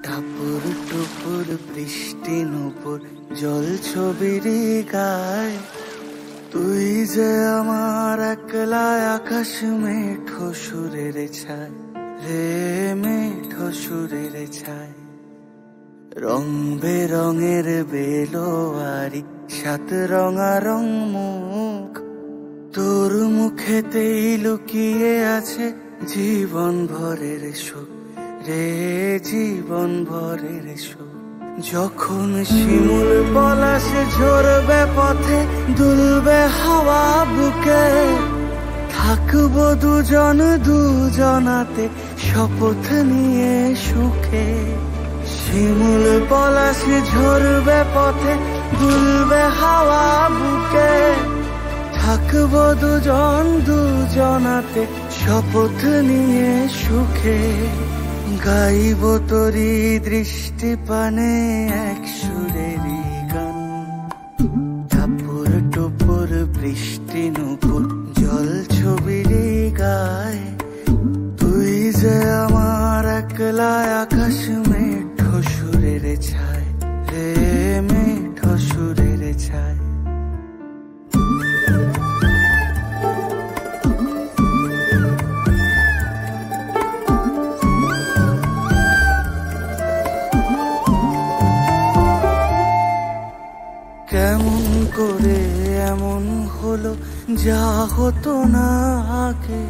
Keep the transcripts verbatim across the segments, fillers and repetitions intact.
টাপুর টুপুর বৃষ্টি নুপুর জল ছবির গায়, তুই যে আমার একলা আকাশ মেঠো সুরের ছায় রে, মেঠো সুরের ছায়। রং বেরঙের বেলোয়ারি সাত রঙা রং মুখ, তোর মুখেতেই লুকিয়ে আছে জীবন ভরের সুখ রে, জীবন ভরের সুখ। যখন শিমুল পলাশে ঝরবে পথে দুলবে হাওয়া বুকে, থাকবো দুজন দুজনাতে শপথ নিয়ে সুখে। শিমুল পলাশে ঝরবে পথে দুলবে হাওয়া বুকে, থাকবো দুজন দুজনাতে শপথ নিয়ে সুখে। গাইব তোরি দৃষ্টি পানে এক সুরেরই গান, টাপুর টুপুর বৃষ্টি নুপুর জল ছবির গায়, তুই যে আমার একলা আকাশ মেঠো সুরের ছায় রে, মেঠো সুরের ছায়। কেমন করে এমন হলো যা হতো না আগে,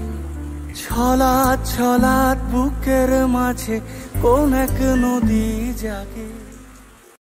ছলাৎ ছলাৎ বুকের মাঝে কোন এক নদী জাগে।